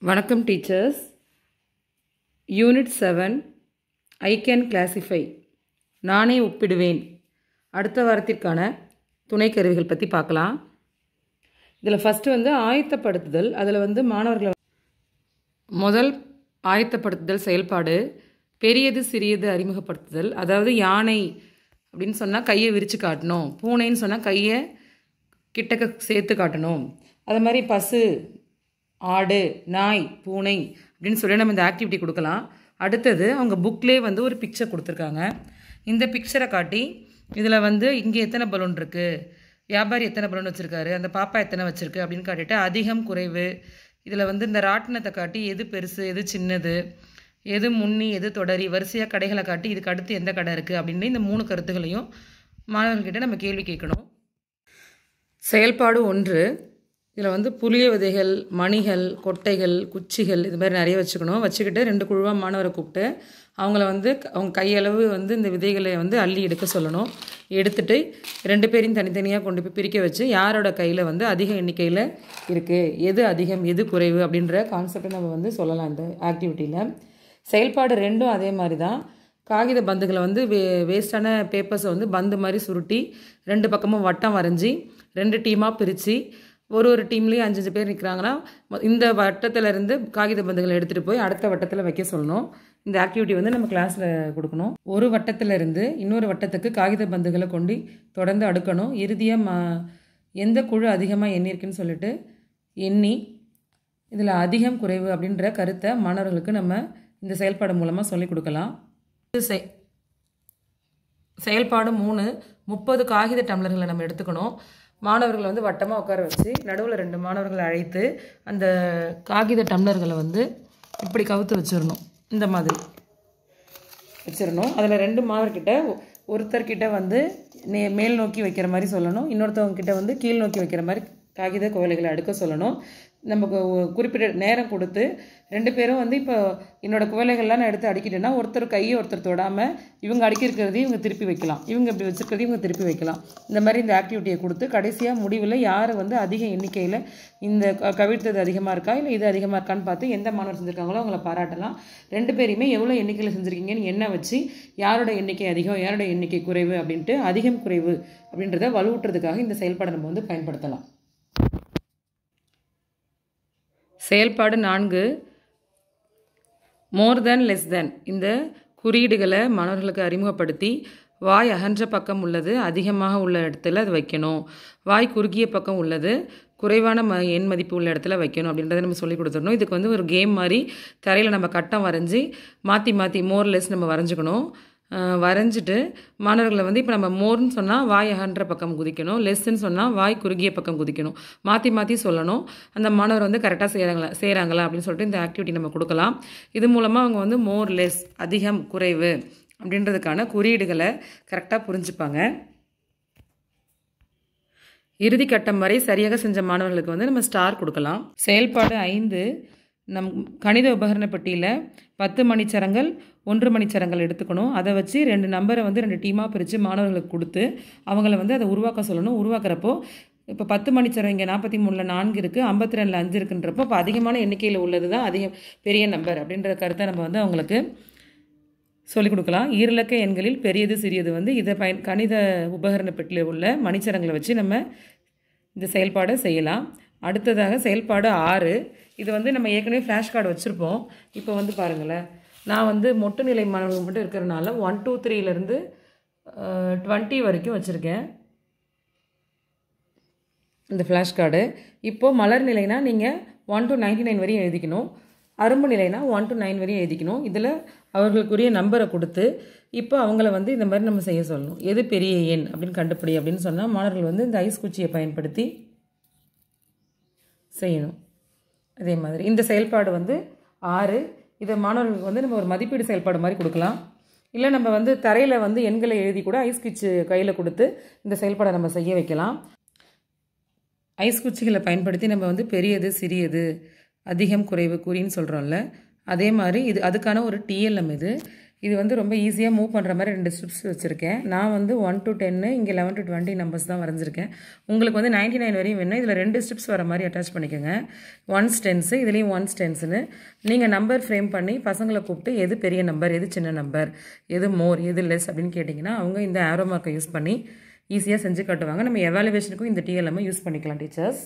வணக்கம் teachers. Unit-7 I can classify, நானே ஒப்பிடுவேன். அடுத்த வாரத்திற்கான துணை கருவிகள் பற்றி பார்க்கலாம். இதில் ஃபஸ்ட்டு ஆயத்தப்படுத்துதல். அதில் மாணவர்களை முதல் ஆயத்தப்படுத்துதல் செயல்பாடு பெரியது சிறியது அறிமுகப்படுத்துதல். அதாவது யானை அப்படின்னு சொன்னால் கையை விரித்து காட்டணும், பூனைன்னு சொன்னால் கையை கிட்டக்க சேர்த்து காட்டணும். அது மாதிரி பசு, ஆடு, நாய், பூனை அப்படின்னு சொல்லி நம்ம இந்த ஆக்டிவிட்டி கொடுக்கலாம். அடுத்தது அவங்க புக்லேயே ஒரு பிக்சர் கொடுத்துருக்காங்க. இந்த பிக்சரை காட்டி இதில் இங்கே எத்தனை பலூன் இருக்குது, வியாபாரி எத்தனை பலூன் வச்சுருக்காரு, அந்த பாப்பா எத்தனை வச்சுருக்கு அப்படின்னு காட்டிட்டு அதிகம் குறைவு. இதில் இந்த ராட்டினத்தை காட்டி எது பெருசு எது சின்னது, எது முன்னி எது தொடரி, வரிசையாக கடைகளை காட்டி இதுக்கு அடுத்து எந்த கடை இருக்குது அப்படின்னு இந்த 3 கருத்துகளையும் மாணவர்கள்கிட்ட நம்ம கேள்வி கேட்கணும். செயல்பாடு 1. இதில் புளிய விதைகள், மணிகள், கொட்டைகள், குச்சிகள் இது மாதிரி நிறைய வச்சுக்கிட்டு 2 குழுவாக மாணவரை கூப்பிட்டு அவங்கள அவங்க கையளவு இந்த விதைகளை அள்ளி எடுக்க சொல்லணும். எடுத்துகிட்டு 2 பேரையும் தனித்தனியாக கொண்டு போய் பிரிக்க வச்சு யாரோட கையில் அதிக எண்ணிக்கையில் இருக்குது, எது அதிகம் எது குறைவு அப்படின்ற கான்செப்டை நம்ம சொல்லலாம் இந்த ஆக்டிவிட்டியில். செயல்பாடு 2ம் அதே மாதிரி தான். காகித பந்துகளை வேஸ்டான பேப்பர்ஸை பந்து மாதிரி சுருட்டி 2 பக்கமும் வட்டம் வரைஞ்சி 2 டீமாக பிரித்து ஒரு டீம்லேயும் 5 பேர் நிற்கிறாங்கன்னா இந்த வட்டத்திலேருந்து காகித பந்துகளை எடுத்துகிட்டு போய் அடுத்த வட்டத்தில் வைக்க சொல்லணும். இந்த ஆக்டிவிட்டி நம்ம கிளாஸில் கொடுக்கணும். ஒரு வட்டத்திலேருந்து இன்னொரு வட்டத்துக்கு காகித பந்துகளை கொண்டு தொடர்ந்து அடுக்கணும். இறுதியாக எந்த குழு அதிகமாக எண்ணிருக்குன்னு சொல்லிட்டு எண்ணி இதில் அதிகம் குறைவு அப்படின்ற கருத்தை மாணவர்களுக்கு நம்ம இந்த செயல்பாடு மூலமாக சொல்லிக் கொடுக்கலாம். செயல்பாடு 3. 30 காகித டம்ளர்களை நம்ம எடுத்துக்கணும். மாணவர்களை வட்டமாக உட்கார வச்சு நடுவில் 2 மாணவர்களை அழைத்து அந்த காகித டம்ளர்களை இப்படி கவுத்து வச்சிடணும். இந்த மாதிரி வச்சிடணும். அதில் 2 மாணவர்கிட்ட ஒருத்தர்கிட்ட மேல் நோக்கி வைக்கிற மாதிரி சொல்லணும், இன்னொருத்தவங்க கிட்ட கீழ் நோக்கி வைக்கிற மாதிரி காகித குவளைகளை அடுக்க சொல்லணும். நமக்கு குறிப்பிட்ட நேரம் கொடுத்து 2 பேரும் இப்போ என்னோடய குவளைகள்லாம் நான் எடுத்து அடிக்கிட்டேன்னா ஒருத்தர் கையை ஒருத்தர் தொடாமல் இவங்க அடிக்கிறதையும் இவங்க திருப்பி வைக்கலாம், இவங்க இப்படி வச்சுருக்கிறதையும் இவங்க திருப்பி வைக்கலாம். இந்த மாதிரி இந்த ஆக்டிவிட்டியை கொடுத்து கடைசியாக முடிவில் யார் அதிக எண்ணிக்கையில் இந்த கவிழ்த்தது அதிகமாக இருக்கா இல்லை இது அதிகமாக இருக்கான்னு பார்த்து எந்த மாணவர் செஞ்சுருக்காங்களோ அவங்கள பாராட்டலாம். 2 பேரையுமே எவ்வளோ எண்ணிக்கையில் செஞ்சுருக்கீங்கன்னு எண்ணெய் வச்சு யாரோட எண்ணிக்கை அதிகம் யாரோட எண்ணிக்கை குறைவு அப்படின்ட்டு அதிகம் குறைவு அப்படின்றத வலுவூட்டுறதுக்காக இந்த செயல்பாடை நம்ம பயன்படுத்தலாம். செயல்பாடு 4. More than less than. இந்த குறியீடுகளை மாணவர்களுக்கு அறிமுகப்படுத்தி வாய் அகன்ற பக்கம் உள்ளது அதிகமாக உள்ள இடத்துல அது வைக்கணும், வாய் குறுகிய பக்கம் உள்ளது குறைவான எண் மதிப்பு உள்ள இடத்துல வைக்கணும் அப்படின்றத நம்ம சொல்லி கொடுத்துடணும். இதுக்கு ஒரு கேம் மாதிரி தரையில் நம்ம கட்டம் வரைஞ்சி மாற்றி மோர் லெஸ் நம்ம வரைஞ்சிக்கணும். வரைஞ்சிட்டு மாணவர்களை இப்போ நம்ம மோர்னு சொன்னால் வாய் அகன்ற பக்கம் குதிக்கணும், லெஸ்ன்னு சொன்னால் வாய் குறுகிய பக்கம் குதிக்கணும், மாற்றி சொல்லணும். அந்த மாணவர் கரெக்டாக செய்கிறாங்களா அப்படின்னு சொல்லிட்டு இந்த ஆக்டிவிட்டி நம்ம கொடுக்கலாம். இது மூலமாக அவங்க மோர் லெஸ் அதிகம் குறைவு அப்படின்றதுக்கான குறியீடுகளை கரெக்டாக புரிஞ்சுப்பாங்க. இறுதி கட்டம் வரை சரியாக செஞ்ச மாணவர்களுக்கு நம்ம ஸ்டார் கொடுக்கலாம். செயல்பாடு 5. நம் கணித உபகரண பெட்டியில் 10 மணிச்சரங்கள் 1 மணிச்சரங்கள் எடுத்துக்கணும். அதை வச்சு 2 நம்பரை 2 டீமாக பிரித்து மாணவர்களுக்கு கொடுத்து அவங்கள அதை உருவாக்க சொல்லணும். உருவாக்குறப்போ இப்போ 10 மணிச்சரம் இங்கே 43ல் 4 இருக்குது, 52ல் 5 இருக்குன்றப்போ இப்போ அதிகமான எண்ணிக்கையில் உள்ளது தான் அதிகம் பெரிய நம்பர் அப்படின்ற கருத்தை நம்ம அவங்களுக்கு சொல்லிக் கொடுக்கலாம். ஈரிலக்க எண்களில் பெரியது சிறியது இதை கணித உபகரண பெட்டியில் உள்ள மணிச்சரங்களை வச்சு நம்ம இந்த செயல்பாடை செய்யலாம். அடுத்ததாக செயல்பாடு 6. இது நம்ம ஏற்கனவே ஃப்ளாஷ் கார்டு வச்சுருப்போம். இப்போ பாருங்களேன், நான் மொட்டு நிலை மாணவர்கள் மட்டும் இருக்கிறனால 1 2 3லேருந்து 20 வரைக்கும் வச்சுருக்கேன் இந்த ஃப்ளாஷ் கார்டு. இப்போது மலர் நிலைனா நீங்கள் 1 to 99 வரையும் எழுதிக்கணும், அரும்பு நிலைனா 1 to 9 வரையும் எழுதிக்கணும். இதில் அவர்களுக்குரிய நம்பரை கொடுத்து இப்போ அவங்கள இந்த மாதிரி நம்ம செய்ய சொல்லணும். எது பெரிய எண் அப்படின்னு கண்டுபிடி அப்படின்னு சொன்னால் மாணவர்கள் இந்த ஐஸ் குச்சியை பயன்படுத்தி செய்யணும். அதே மாதிரி இந்த செயல்பாடு 6. இதை மாணவர்களுக்கு நம்ம ஒரு மதிப்பீடு செயல்பாடு மாதிரி கொடுக்கலாம். இல்லை நம்ம தரையில் எண்களை எழுதி கூட ஐஸ் குச்சி கையில் கொடுத்து இந்த செயல்பாடை நம்ம செய்ய வைக்கலாம். ஐஸ் குச்சிகளை பயன்படுத்தி நம்ம பெரியது சிறியது அதிகம் குறைவு குறின்னு சொல்கிறோம்ல, அதே மாதிரி இது அதுக்கான ஒரு TLM. இது வந்து ரொம்ப ஈஸியாக மூவ் பண்ணுற மாதிரி 2 ஸ்டெப்ஸ் வச்சுருக்கேன். நான் வந்து 1 to 10 இங்கே 11 to 20 நம்பர்ஸ் தான் வரைஞ்சிருக்கேன். உங்களுக்கு வந்து 99 வரையும் வேணும். இதில் 2 ஸ்டெப்ஸ் வர மாதிரி அட்டாச் பண்ணிக்கோங்க. 1 டென்ஸு, இதுலேயும் 1 டென்ஸுன்னு நீங்கள் நம்பர் ஃப்ரேம் பண்ணி பசங்களை கூப்பிட்டு எது பெரிய நம்பர், எது சின்ன நம்பர், எது மோர், எது லெஸ் அப்படின்னு கேட்டிங்கன்னா அவங்க இந்த ஆரோ மார்க்கை யூஸ் பண்ணி ஈஸியாக செஞ்சு காட்டுவாங்க. நம்ம எவாலுவேஷனுக்கும் இந்த TLM யூஸ் பண்ணிக்கலாம் டீச்சர்ஸ்.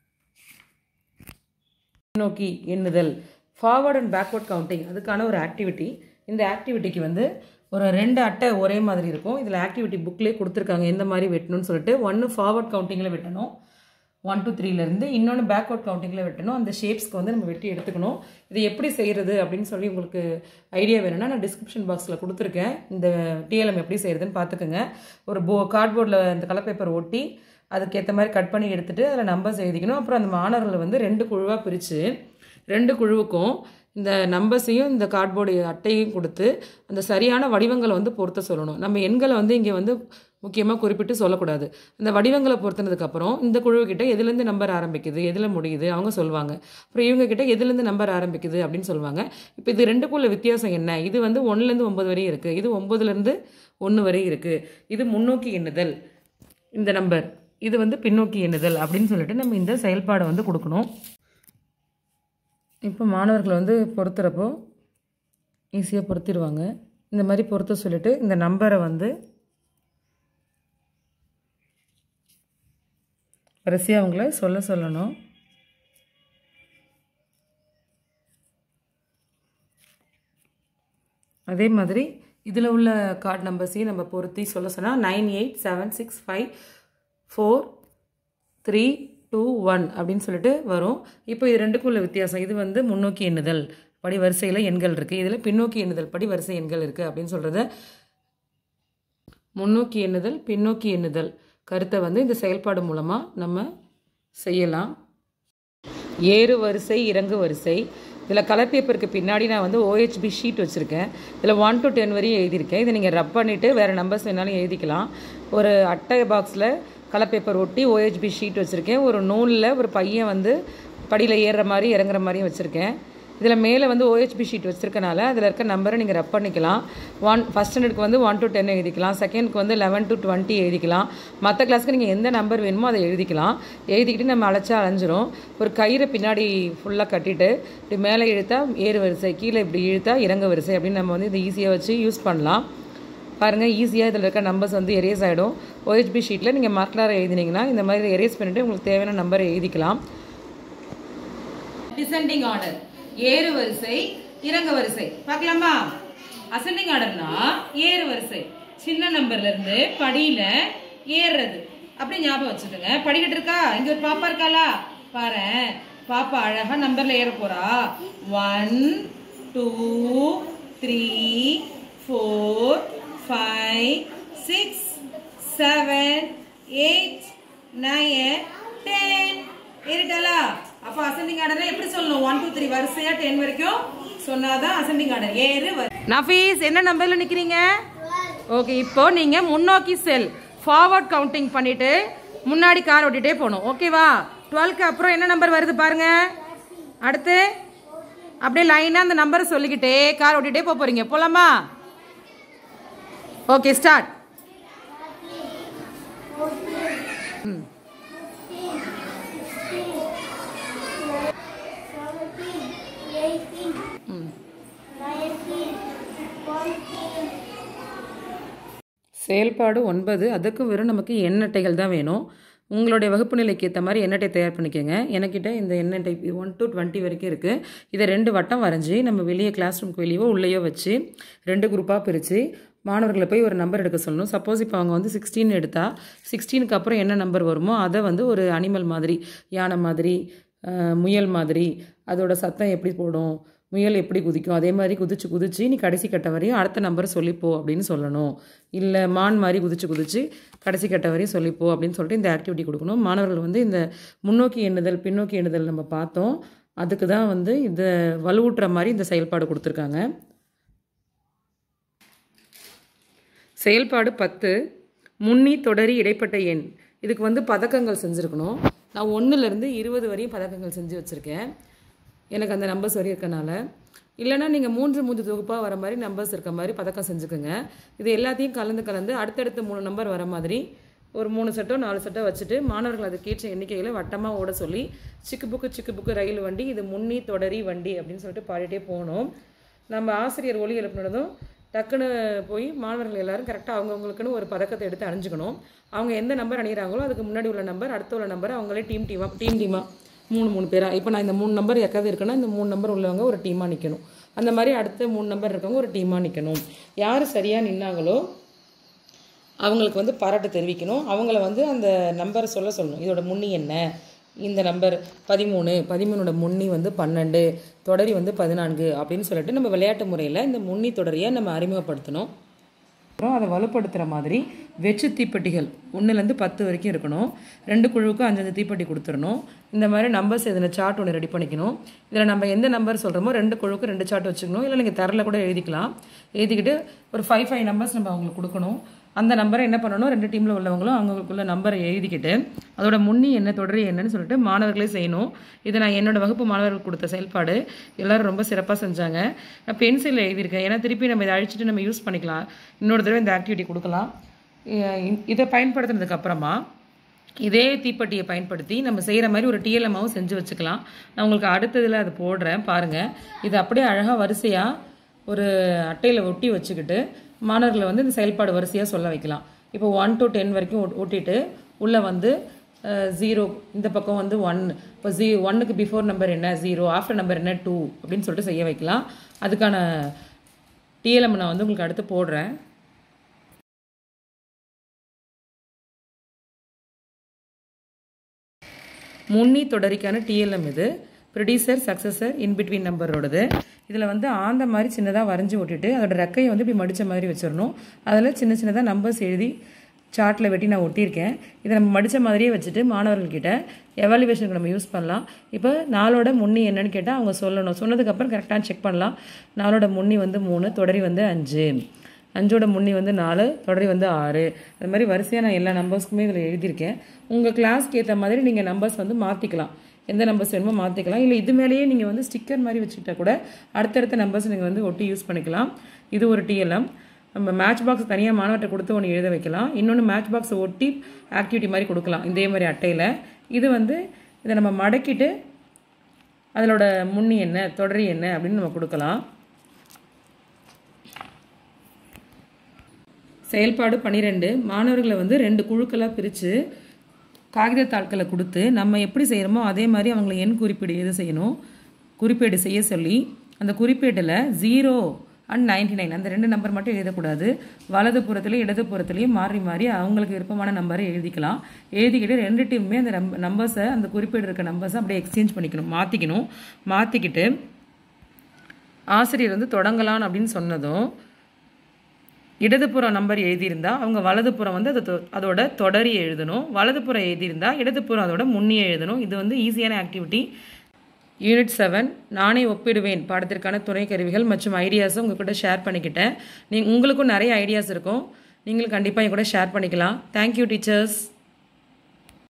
நோக்கி எண்ணுதல், ஃபார்வர்ட் அண்ட் பேக்வர்ட் கவுண்டிங், அதுக்கான ஒரு ஆக்டிவிட்டி. இந்த ஆக்டிவிட்டிக்கு வந்து ஒரு 2 அட்டை ஒரே மாதிரி இருக்கும். இதில் ஆக்டிவிட்டி புக்லேயே கொடுத்துருக்காங்க எந்த மாதிரி வெட்டணும்னு சொல்லிட்டு. 1 ஃபார்வர்ட் கவுண்டிங்கில் வெட்டணும் 1 to 3லேருந்து, இன்னொன்று பேக்வர்ட் கவுண்டிங்கில் வெட்டணும். அந்த ஷேப்ஸ்க்கு வந்து நம்ம வெட்டி எடுத்துக்கணும். இது எப்படி செய்கிறது அப்படின்னு சொல்லி உங்களுக்கு ஐடியா வேணும்னா நான் டிஸ்கிரிப்ஷன் பாக்ஸில் கொடுத்துருக்கேன். இந்த TLM எப்படி செய்கிறதுன்னு பார்த்துக்குங்க. ஒரு கார்ட்போர்டில் இந்த கலர் பேப்பர் ஒட்டி அதுக்கேற்ற மாதிரி கட் பண்ணி எடுத்துகிட்டு அதில் நம்பர்ஸ் எழுதிக்கணும். அப்புறம் அந்த மாணவர்களை வந்து 2 குழுவாக பிரித்து 2 குழுவுக்கும் இந்த நம்பர்ஸையும் இந்த கார்ட்போர்டு அட்டையும் கொடுத்து அந்த சரியான வடிவங்களை வந்து பொறுத்த சொல்லணும். நம்ம எண்களை வந்து இங்கே வந்து முக்கியமாக குறிப்பிட்டு சொல்லக்கூடாது. அந்த வடிவங்களை பொறுத்தினதுக்கப்புறம் இந்த குழுவுக்கிட்ட எதுலேருந்து நம்பர் ஆரம்பிக்குது, எதில் முடியுது அவங்க சொல்லுவாங்க. அப்புறம் இவங்கக்கிட்ட எதுலேருந்து நம்பர் ஆரம்பிக்குது அப்படின்னு சொல்லுவாங்க. இப்போ இது 2க்குள்ள வித்தியாசம் என்ன? இது வந்து 1லேருந்து 9 வரையும் இருக்குது, இது 9லேருந்து 1 வரையும் இருக்குது. இது முன்னோக்கி எண்ணுதல் இந்த நம்பர், இது வந்து பின்னோக்கி எண்ணுதல் அப்படின்னு சொல்லிட்டு நம்ம இந்த செயல்பாடை வந்து கொடுக்கணும். இப்போ மாணவர்களை வந்து பொறுத்துறப்போ ஈஸியாக பொறுத்திடுவாங்க. இந்த மாதிரி பொறுத்த சொல்லிவிட்டு இந்த நம்பரை வந்து வரிசையாக அவங்கள சொல்லணும். அதே மாதிரி இதில் உள்ள கார்டு நம்பர்ஸையும் நம்ம பொருத்தி சொன்னால் 9 8 7 6 5 4 3 2 1 அப்படின்னு சொல்லிட்டு வரும். இப்போ இது 2க்கும் உள்ள வித்தியாசம். இது வந்து முன்னோக்கி எண்ணுதல் படி வரிசையில் எண்கள் இருக்குது, இதில் பின்னோக்கி எண்ணுதல் படி வரிசை எண்கள் இருக்குது அப்படின்னு சொல்கிறத முன்னோக்கி எண்ணுதல் பின்னோக்கி எண்ணுதல் கருத்தை வந்து இந்த செயல்பாடு மூலமாக நம்ம செய்யலாம். ஏறு வரிசை இறங்கு வரிசை, இதில் கலர் பேப்பருக்கு பின்னாடி நான் வந்து OHB ஷீட் வச்சுருக்கேன். இதில் 1 to 10 வரையும் எழுதியிருக்கேன். இதை நீங்கள் ரப் பண்ணிவிட்டு வேறு நம்பர்ஸ் வேணாலும் எழுதிக்கலாம். ஒரு அட்டை பாக்ஸில் கலர் பேப்பர் ஒட்டி OHB ஷீட் வச்சுருக்கேன். ஒரு நூலில் ஒரு பையன் வந்து படியில் ஏறுற மாதிரி இறங்குற மாதிரியும் வச்சுருக்கேன். இதில் மேலே வந்து OHB ஷீட் வச்சுருக்கனால அதில் இருக்க நம்பரை நீங்கள் ரப் பண்ணிக்கலாம். ஃபஸ்ட் ஸ்டாண்டர்டுக்கு வந்து 1 to 10 எழுதிக்கலாம், செகண்டுக்கு வந்து 11 to 20 எழுதிக்கலாம். மற்ற கிளாஸுக்கு நீங்கள் எந்த நம்பர் வேணுமோ அதை எழுதிக்கலாம். எழுதிக்கிட்டு நம்ம அழைஞ்சிரும். ஒரு கயிறை பின்னாடி ஃபுல்லாக கட்டிட்டு இப்படி மேலே இழுத்தா ஏறு வரிசை, கீழே இப்படி இழுத்தா இறங்கு வரிசை அப்படின்னு நம்ம வந்து இதை ஈஸியாக வச்சு யூஸ் பண்ணலாம். பாருங்கள், ஈஸியாக இதில் இருக்க நம்பர்ஸ் வந்து எரேஸ் ஆகிடும். OHB ஷீட்டில் நீங்கள் மார்க்லாக எழுதினீங்கன்னா இந்த மாதிரி எரேஸ் பண்ணிவிட்டு உங்களுக்கு தேவையான நம்பரை எழுதிக்கலாம். டிசெண்டிங் ஆர்டர், ஏறு வரிசை இறங்கு வரிசை பார்க்கலாமா? அசெண்டிங் ஆர்டர்னா ஏறு வரிசை, சின்ன நம்பர்லேருந்து படியில் ஏறுறது அப்படி ஞாபகம் வச்சுக்கோங்க. படிக்கிட்டு இருக்கா? இங்கே ஒரு பாப்பா இருக்காளா பாரு, பாப்பா அழகாக நம்பரில் ஏற போகிறா. 1 2 3 4 5 6 7 8 9 10 ஏறிட்டாளா? அப்போ அசெண்டிங் ஆர்டர் எப்படி சொல்லணும்? 1 2 3 வரிசையா 10 வரைக்கும் சொன்னாதான் அசெண்டிங் ஆர்டர். ஏறு நஃபீஸ் என்ன நம்பர்ல நிக்கிறீங்க? ஓகே, இப்போ நீங்க முன்னோக்கி செல் ஃபார்வர்ட் கவுண்டிங் பண்ணிட்டு முன்னாடி கார் ஓட்டிட்டே போகணும். ஓகேவா? 12க்கு அப்புறம் என்ன நம்பர் வருது பாருங்க. அடுத்து அப்படியே லைனா அந்த நம்பரை சொல்லிக்கிட்டே கார் ஓட்டிட்டே போறீங்க. போலாமா? Okay, start. செயல்பாடு 9. அதுக்கு வெறும் நமக்கு எண்ணட்டைகள் தான் வேணும். உங்களுடைய வகுப்பு நிலைக்கு ஏற்ற மாதிரி எண்ணட்டை தயார் பண்ணிக்கோங்க. எனக்கிட்ட இந்த எண்ணட்டை 1 to 20 வரைக்கும் இருக்குது. இதை 2 வட்டம் வரைஞ்சி நம்ம வெளியே கிளாஸ் ரூம்க்கு வெளியோ உள்ளேயோ வச்சு 2 குரூப்பாக பிரித்து மாணவர்களை போய் ஒரு நம்பர் எடுக்க சொல்லணும். சப்போஸ் இப்போ அவங்க வந்து 16 எடுத்தால் 16க்கு அப்புறம் என்ன நம்பர் வருமோ அதை வந்து ஒரு அனிமல் மாதிரி, யானை மாதிரி, முயல் மாதிரி, அதோட சத்தம் எப்படி போடும், முயல் எப்படி குதிக்கும், அதே மாதிரி குதிச்சு நீ கடைசி கட்ட வரையும் அடுத்த நம்பரை சொல்லிப்போ அப்படின்னு சொல்லணும். இல்லை மான் மாதிரி குதிச்சு கடைசி கட்ட வரையும் சொல்லிப்போ அப்படின்னு சொல்லிட்டு இந்த ஆக்டிவிட்டி கொடுக்கணும். மாணவர்கள் வந்து இந்த முன்னோக்கி எண்ணுதல் பின்னோக்கி எண்ணுதல் நம்ம பார்த்தோம். அதுக்கு தான் வந்து இதை வலுவூட்டுற மாதிரி இந்த செயல்பாடு கொடுத்துருக்காங்க. செயல்பாடு 10, முன்னி தொடரி இடைப்பட்ட எண். இதுக்கு வந்து பதக்கங்கள் செஞ்சுருக்கணும். நான் 1லேருந்து 20 வரையும் பதக்கங்கள் செஞ்சு வச்சுருக்கேன். எனக்கு அந்த நம்பர்ஸ் வரையும் இருக்கனால இல்லைனா நீங்கள் 3 தொகுப்பாக வர மாதிரி நம்பர்ஸ் இருக்க மாதிரி பதக்கம் செஞ்சுக்கோங்க. இது எல்லாத்தையும் கலந்து அடுத்தடுத்து 3 நம்பர் வர மாதிரி ஒரு 3 செட்டோ 4 செட்டோ வச்சுட்டு மாணவர்கள் அதுக்கேற்ற எண்ணிக்கையில் வட்டமாக ஓட சொல்லி சிக்கு புக்கு ரயில் வண்டி, இது முன்னி தொடரி வண்டி அப்படின்னு சொல்லிட்டு பாடிட்டே போகணும். நம்ம ஆசிரியர் ஒலி எழுப்பினதும் டக்குன்னு போய் மாணவர்கள் எல்லாரும் கரெக்டாக அவங்கவுங்களுக்குன்னு ஒரு பதக்கத்தை எடுத்து அணிஞ்சுக்கணும். அவங்க எந்த நம்பர் அணிகிறாங்களோ அதுக்கு முன்னாடி உள்ள நம்பர், அடுத்த உள்ள நம்பர் அவங்களே டீமாக 3 பேராக. இப்போ நான் இந்த 3 நம்பர் எக்காவது இருக்குன்னா இந்த 3 நம்பர் உள்ளவங்க ஒரு டீமாக நிற்கணும். அந்த மாதிரி அடுத்த 3 நம்பர் இருக்கவங்க ஒரு டீமாக நிற்கணும். யார் சரியாக நின்னாங்களோ அவங்களுக்கு வந்து பாராட்டு தெரிவிக்கணும். அவங்கள வந்து அந்த நம்பரை சொல்லணும். இதோட முன்னி என்ன, இந்த நம்பர் 13ஓட முன்னி வந்து 12, தொடரி வந்து 14 அப்படின்னு சொல்லிட்டு நம்ம விளையாட்டு முறையில் இந்த முன்னி தொடரியை நம்ம அறிமுகப்படுத்தணும். அப்புறம் அதை வலுப்படுத்துகிற மாதிரி வெச்சு தீப்பெட்டிகள் 1லேருந்து 10 வரைக்கும் இருக்கணும். 2 குழுவுக்கும் 5 தீப்பெட்டி கொடுத்துடணும். இந்த மாதிரி நம்பர்ஸ் இதில் சார்ட் ஒன்று ரெடி பண்ணிக்கணும். இதில் நம்ம எந்த நம்பர் சொல்கிறோமோ 2 குழுவுக்கு 2 சார்ட் வச்சுக்கணும். இல்லை நீங்கள் தரல கூட எழுதிக்கலாம். எழுதிக்கிட்டு ஒரு 5 நம்பர்ஸ் நம்ம அவங்களுக்கு கொடுக்கணும். அந்த நம்பரை என்ன பண்ணணும், 2 டீமில் உள்ளவங்களும் அவங்களுக்குள்ள நம்பரை எழுதிக்கிட்டு அதோட முன்னி என்ன தொடரி என்னன்னு சொல்லிட்டு மாணவர்களே செய்யணும். இது நான் என்னோடய வகுப்பு மாணவர்களுக்கு கொடுத்த செயல்பாடு. எல்லோரும் ரொம்ப சிறப்பாக செஞ்சாங்க. நான் பென்சிலில் எழுதியிருக்கேன். ஏன்னா திருப்பி நம்ம இதை அழிச்சிட்டு நம்ம யூஸ் பண்ணிக்கலாம். இன்னொரு தடவை இந்த ஆக்டிவிட்டி கொடுக்கலாம். இதை பயன்படுத்தினதுக்கப்புறமா இதே தீப்பெட்டியை பயன்படுத்தி நம்ம செய்கிற மாதிரி ஒரு TLMSவும் செஞ்சு வச்சுக்கலாம். நான் உங்களுக்கு அடுத்ததில் அதை போடுறேன் பாருங்கள். இது அப்படியே அழகாக வரிசையாக ஒரு அட்டையில் ஒட்டி வச்சுக்கிட்டு மாணவர்களை வந்து இந்த செயல்பாடு வரிசையாக சொல்ல வைக்கலாம். இப்போ 1 to 10 வரைக்கும் ஒட்டிட்டு உள்ளே வந்து 0, இந்த பக்கம் வந்து 1. இப்போ 1க்கு பிஃபோர் நம்பர் என்ன 0, ஆஃப்டர் நம்பர் என்ன 2 அப்படின்னு சொல்லிட்டு செய்ய வைக்கலாம். அதுக்கான TLM நான் வந்து உங்களுக்கு அடுத்து போடுறேன். முன்னி தொடரிக்கான TLM இது. ப்ரொடியூசர், சக்ஸஸர், இன்பிட்வீன் நம்பரோடது. இதில் வந்து ஆந்த மாதிரி சின்னதாக வரைஞ்சி விட்டுட்டு அதோட ரெக்கையை வந்து இப்படி மடித்த மாதிரி வச்சிடணும். அதில் சின்னதாக நம்பர்ஸ் எழுதி சார்ட்டில் வெட்டி நான் ஒட்டியிருக்கேன். இதை நம்ம மடித்த மாதிரியே வச்சுட்டு மாணவர்கள்கிட்ட எவாலுவேஷனுக்கு நம்ம யூஸ் பண்ணலாம். இப்போ 4ஓட முன்னி என்னன்னு கேட்டால் அவங்க சொல்லணும். சொன்னதுக்கப்புறம் கரெக்டாக செக் பண்ணலாம். 4ஓட முன்னி வந்து 3, தொடரி வந்து 5, 5ஓட முன்னி வந்து 4, தொடரி வந்து 6. அது மாதிரி வரிசையாக நான் எல்லா நம்பர்ஸ்க்குமே இதில் எழுதியிருக்கேன். உங்கள் கிளாஸ்க்கு ஏற்ற மாதிரி நீங்கள் நம்பர்ஸ் வந்து மாற்றிக்கலாம். எந்த நம்பர்ஸ் வேணுமோ மாற்றிக்கலாம். இல்லை இது மேலேயே நீங்கள் வந்து ஸ்டிக்கர் மாதிரி வச்சுக்கிட்டா கூட அடுத்தடுத்த நம்பர்ஸ் நீங்கள் வந்து ஒட்டி யூஸ் பண்ணிக்கலாம். இது ஒரு TLM. நம்ம மேட்ச் பாக்ஸ் தனியாக மாணவர்கிட்ட கொடுத்து ஒன்று எழுத வைக்கலாம். இன்னொன்று மேட்ச் பாக்ஸை ஒட்டி ஆக்டிவிட்டி மாதிரி கொடுக்கலாம் இதே மாதிரி அட்டையில். இது வந்து இதை நம்ம மடக்கிட்டு அதனோட முன்னி என்ன தொடரி என்ன அப்படின்னு நம்ம கொடுக்கலாம். செயல்பாடு 12 மாணவர்களை வந்து 2 குழுக்களாக பிரித்து காகிதத்தாட்களை கொடுத்து நம்ம எப்படி செய்கிறோமோ அதே மாதிரி அவங்களை எண் குறிப்பீடு செய்ய சொல்லி அந்த குறிப்பீட்டில் 0 and 99 அந்த 2 நம்பர் மட்டும் எழுதக்கூடாது. வலது புறத்துலேயும் இடது புறத்துலேயும் மாறி அவங்களுக்கு விருப்பமான நம்பரை எழுதிக்கலாம். எழுதிக்கிட்டு 2 டீமுமே அந்த நம்பர்ஸை அந்த குறிப்பீடு இருக்க நம்பர்ஸை அப்படியே எக்ஸ்சேஞ்ச் மாற்றிக்கிட்டு ஆசிரியர் வந்து தொடங்கலாம் அப்படின்னு சொன்னதும் இடதுபுறம் நம்பர் எழுதியிருந்தா அவங்க வலதுபுறம் வந்து அதோட தொடரி எழுதணும். வலதுபுறம் எழுதியிருந்தா இடதுபுறம் அதோட முன்னி எழுதணும். இது வந்து ஈஸியான ஆக்டிவிட்டி. Unit-7 நானே ஒப்பிடுவேன் பாடத்திற்கான துணை கருவிகள் மற்றும் ஐடியாஸும் உங்கள்கிட்ட ஷேர் பண்ணிக்கிட்டேன். உங்களுக்கும் நிறைய ஐடியாஸ் இருக்கும். நீங்களும் கண்டிப்பாக என் கூட ஷேர் பண்ணிக்கலாம். Thank you teachers.